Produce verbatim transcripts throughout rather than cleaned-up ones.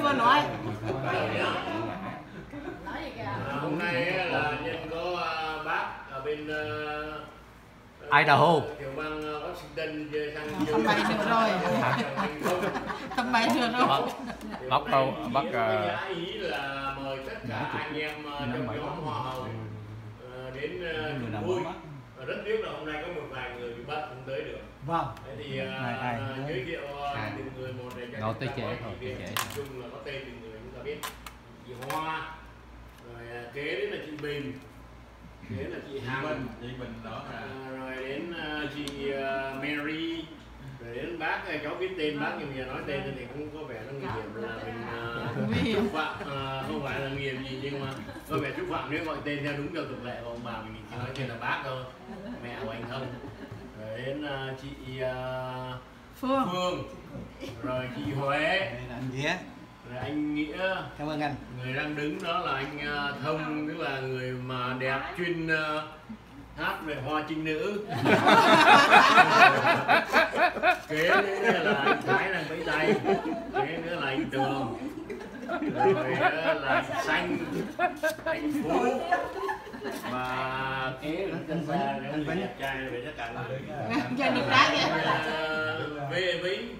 vừa nói. Hôm nay là nhân có bác ở bên Idaho. tiểu bang Washington về sang Không bay được rồi. Không bay được rồi. Bác đâu? Bác ý là mời tất cả anh em trong nhóm Hoa Hồng đến vui. Rất tiếc là hôm nay có một vài người bị bận không tới được. Vâng. Thế thì uh, giới thiệu từng người một để cho tới trễ thôi, tới trễ. chung là có tên từng người chúng ta biết. Chị Hoa, rồi kế đến là chị Bình, kế đến là chị Hằng, chị Bình đó à, rồi đến uh, chị uh, Mary, rồi đến bác cháu biết tên bác nhưng mà nói tên thì cũng có vẻ nó nguy hiểm là mình uh, xúc phạm, uh, không phải là nguy hiểm gì nhưng mà có vẻ xúc phạm nếu gọi tên theo đúng theo tục lệ của ông bà mình chỉ nói tên là bác thôi, mẹ của anh không. Rồi đến uh, chị uh, Phương. Phương, rồi chị Huế, Anh Nghĩa. rồi anh Nghĩa. Cảm ơn anh. Người đang đứng đó là anh uh, Thông, tức là người mà đẹp chuyên uh, hát về hoa trinh nữ. Kế nữa là anh Thái đang vẫy tay, kế nữa là anh Tường, rồi là anh Xanh, anh Phú, và kế là anh xa anh Vĩnh, đẹp trai về tất cả người. Giờ được trái kìa. Về Vĩnh.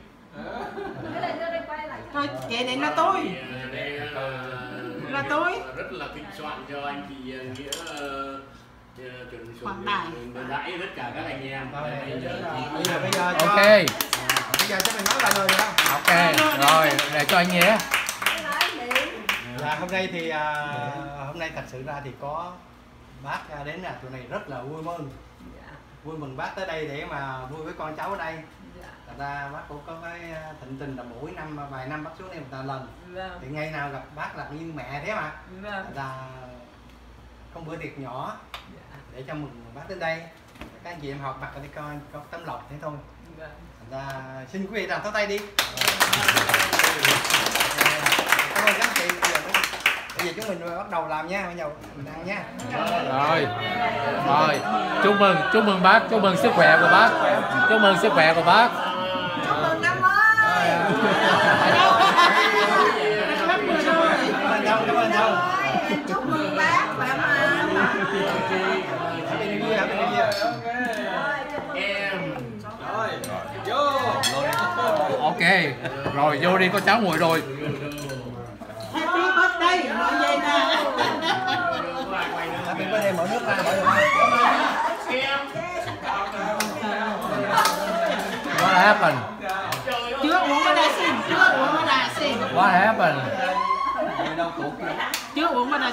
Thôi kệ đến là tôi. Đây là tôi. Rất là thịnh soạn cho anh chị Nghĩa chuẩn Hoàng Đại. đãi tất cả các anh em. Bây giờ bây giờ ok. Bây giờ cho mình nói vài lời nữa. Ok. Rồi để cho anh Nghĩa. Là hôm nay thì à, hôm nay thật sự ra thì có bác đến là tụi này rất là vui mừng. Vui mừng bác tới đây để mà vui với con cháu ở đây. Thật ra bác cũng có cái thịnh tình là mỗi năm vài năm bác xuống đây một lần. Thì ngày nào gặp bác là như mẹ thế mà. Thật ra không bữa tiệc nhỏ để cho mừng bác đến đây. Các anh chị em học mặt ở đây coi có tấm lòng thế thôi. Thật ra xin quý vị làm tháo tay đi. Cảm ơn các anh chị. Bây giờ chúng mình bắt đầu làm nha, bây giờ mình ăn nha. Rồi. Rồi. Chúc mừng, chúc mừng bác, chúc mừng sức khỏe của bác. Chúc mừng sức khỏe của bác. Chúc mừng năm mới. Cảm ơn đâu. Chúc mừng bác và Em. Rồi, vô. Ok. Rồi vô đi, có cháu nguội rồi. Happy birthday rồi về nè. Happy birthday mở nước ra mở được. What happened? Chưa uống mà đã xin, chưa uống mà đã xin. What happened? Chưa uống mà đã